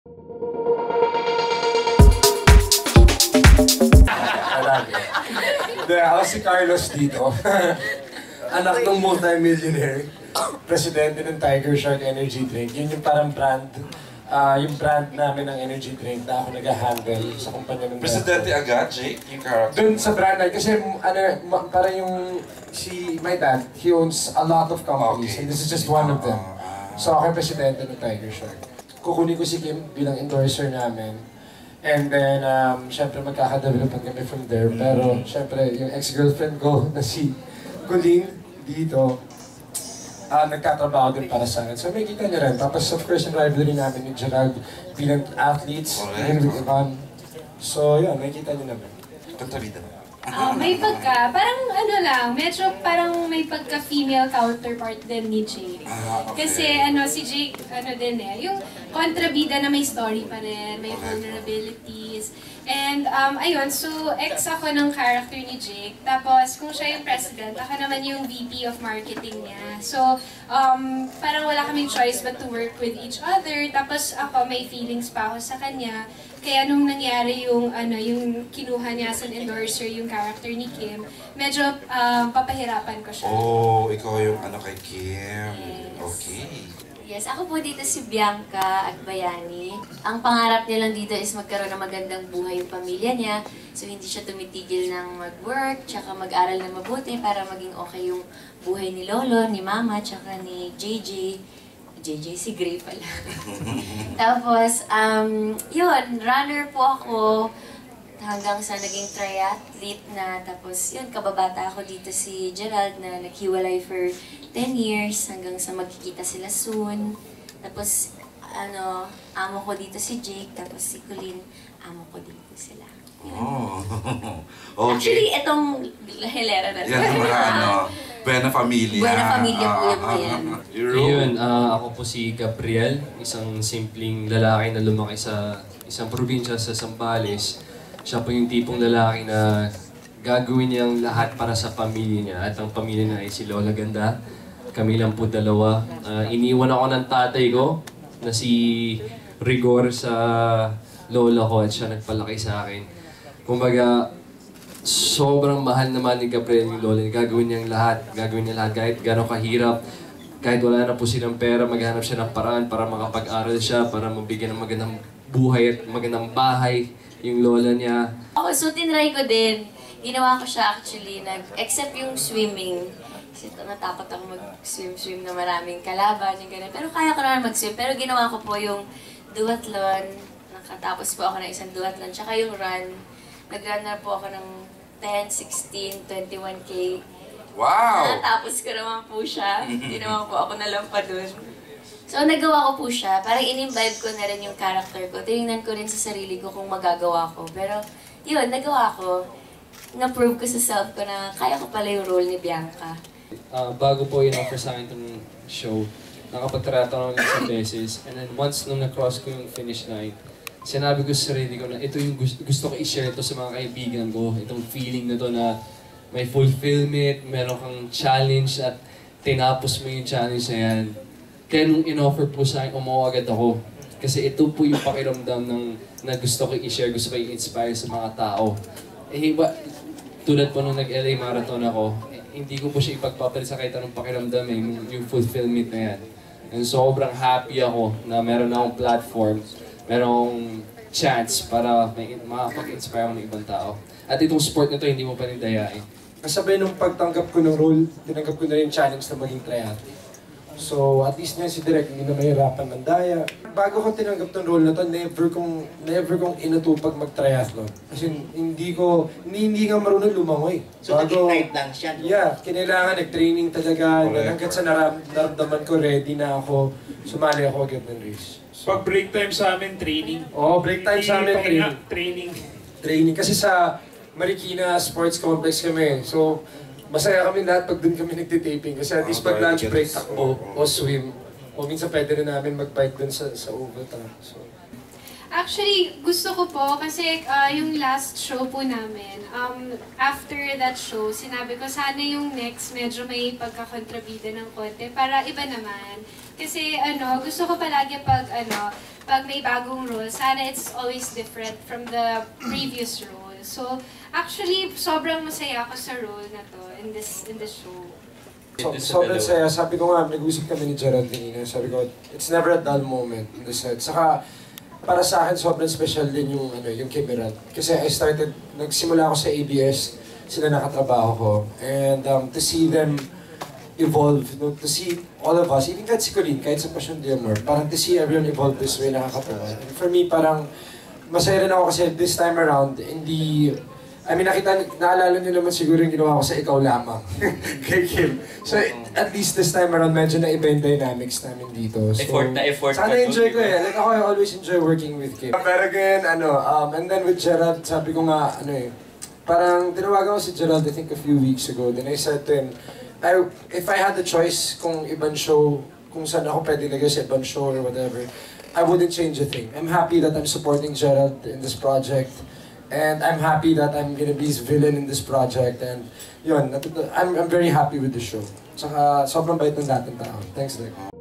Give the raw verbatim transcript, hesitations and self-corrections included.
Hindi, ako si Carlos dito. Anak ng multi-millionaire. Presidente ng Tiger Shark Energy Drink. Yun yung parang brand. Uh, yung brand namin ng energy drink na ako nag-handle sa kumpanya ng Presidente agad, Jake? Yung character? Doon sa brand na, kasi ano, parang yung, si, my dad, he owns a lot of companies, okay. And this is just one of them. So ako yung presidente ng Tiger Shark. Kukunin ko si Kim bilang endorser namin. And then, um, syempre magkakadevelopan kami from there. Pero, syempre, yung ex-girlfriend ko na si Coleen dito, Uh, nagtatrabaho din para sa akin. So may kita niyo rin. Tapos of course yung rivalry namin ni Gerald bilang athletes, and with Ikaw. So yun, may kita niyo naman. Kontrabida na. Uh, may pagka, parang ano lang, medyo parang may pagka-female counterpart din ni Jake. Ah, okay. Kasi ano, si Jake, ano din eh, yung kontrabida na may story pa rin, may vulnerabilities. And um, ayun, so ex ako ng character ni Jake. Tapos kung siya yung president, ako naman yung V P of marketing niya. So um, parang wala kaming choice but to work with each other. Tapos ako, may feelings pa ako sa kanya. Kaya nung nangyari yung ano, yung kinuha niya as an endorser yung character ni Kim, medyo um, papahirapan ko siya. Oh, ikaw yung ano kay Kim. Yes. Okay. Yes, ako po dito si Bianca at Bayani. Ang pangarap niya lang dito is magkaroon ng magandang buhay yung pamilya niya. So hindi siya tumitigil ng mag-work, tsaka mag-aral na mabuti para maging okay yung buhay ni Lolo, ni Mama, tsaka ni J J. J J si Gray pala. Tapos, um, yun, runner po ako hanggang sa naging triathlete na. Tapos yun, kababata ako dito si Gerald na naghiwalay for ten years hanggang sa magkikita sila soon. Tapos, ano, amo ko dito si Jake, tapos si Coleen, amo ko dito sila. Oh, okay. Actually, itong hilera na. Yan ang mga ano, Buena Familia. Buena Familia po yung yan. Yun, uh, ako po si Gabriel, isang simpleng lalaki na lumaki sa isang probinsya sa Zambales. Siya po yung tipong lalaki na gagawin niya ang lahat para sa pamilya niya. At ang pamilya niya ay si Lola Ganda. Kami lang po dalawa. Uh, iniwan ako ng tatay ko na si Rigor sa lola ko at siya nagpalaki sa akin. Kumbaga, sobrang mahal naman ni Gabriel yung lola. Gagawin niya ang lahat. Gagawin niya lahat kahit gano'ng kahirap. Kahit wala na po silang pera, maghanap siya ng paraan para makapag-aral siya, para mabigyan ng magandang buhay at magandang bahay yung lola niya. Ako, so tinry ko din. Ginawa ko siya actually, nag except yung swimming. Kasi natakot ako mag-swim-swim na maraming kalaban, yung gano'n. Pero kaya ko naman mag-swim. Pero ginawa ko po yung duathlon. Nakatapos po ako ng isang duathlon. Tsaka yung run. Nag-run na po ako ng ten, sixteen, twenty-one K. Wow! Natapos ko naman po siya. Hindi naman po ako nalampa dun. So, nagawa ko po siya. Parang in-imbibe ko na rin yung character ko. Tinignan ko rin sa sarili ko kung magagawa ko. Pero, yun, nagawa ko. Na-prove ko sa self ko na kaya ko pala yung role ni Bianca. Uh, bago po in-offer sa akin itong show, nakapagtrato ako ng isang beses. And then once nung na-cross ko yung finish line, sinabi ko sa sarili ko na ito yung gusto, gusto ko i-share ito sa mga kaibigan ko. Itong feeling na to na may fulfillment, meron kang challenge at tinapos mo yung challenge na yan. Kaya nung in-offer po sa akin, umawa agad ako. Kasi ito po yung pakiramdam ng, na gusto ko i-share, gusto ko i-inspire sa mga tao. Eh, ba, tulad po nung nag-L A Marathon ako, eh, hindi ko po siya ipagpapalit sa kahit anong pakiramdam eh, yung, yung fulfillment na yan. And sobrang happy ako na meron akong platform, merong chance para may, makapag-inspire ako ng ibang tao. At itong sport na to, hindi mo pa rin dayain. Kasabay nung pagtanggap ko ng role, tinanggap ko na rin challenge na maging triathlete. So, at least nga si Direk, hindi na mahirapan ng daya. Bago ko tinanggap tong role na to, never kong, never kong inatupag mag-triathlon. Kasi hindi ko, hindi, hindi nga marunong lumangoy. So, Bago, nag-ignite lang siya, no? Yeah, kinailangan, nag-training talaga. Hanggat sa naram, naramdaman ko, ready na ako, sumali ako agad ng race. So, pag break time sa amin, training. Oo, oh, break time sa amin, training. Training. Training. Kasi sa Marikina Sports Complex kami. So, masaya kami lahat pag doon kami nagtitaping. Kasi at least pag lunch break takbo o swim. O minsan pwede rin namin mag-bike doon sa, sa overtime. So. Actually, gusto ko po kasi uh, yung last show po namin, um, after that show, sinabi ko sana yung next medyo may pagkakontrabida ng konti para iba naman. Kasi ano, gusto ko palagi pag ano, pag may bagong role, sana it's always different from the previous role. So, actually, sobrang masaya ako sa role na to in this in this show. So, sobrang saya. Sabi ko nga, nag-usap kami ni Gerald kanina. Sabi ko, it's never a dull moment in the set. Saka, para sa akin, sobrang special din yung, ano, yung kay Gerald. Kasi I started, nagsimula ako sa A B S, sila nakatrabaho ko. And um, to see them evolve, no, to see all of us, even kahit si Coleen, kahit sa Passion de Amor, parang to see everyone evolve this way, nakakatawa. And for me, parang, masaya rin ako kasi this time around, hindi, I mean, nakita, naalala niyo naman siguro yung ginawa ko sa Ikaw lamang, kay Kim. So, at least this time around, medyo na-iba yung dynamics namin dito. So, Effort na effort sana ka enjoy to, ko diba? eh. Like ako, I always enjoy working with Kim. Pero again, ano, um, and then with Gerald, sabi ko nga, ano eh, parang tinawagan ko si Gerald, I think a few weeks ago. Then I said to him, I, if I had the choice kung ibang show, kung saan ako pwede lagay sa ibang show or whatever, I wouldn't change a thing. I'm happy that I'm supporting Gerald in this project. And I'm happy that I'm gonna be his villain in this project. And yun, I'm, I'm very happy with the show. Tsaka sobrang bait ng lahat ng tao. Thanks, Nick.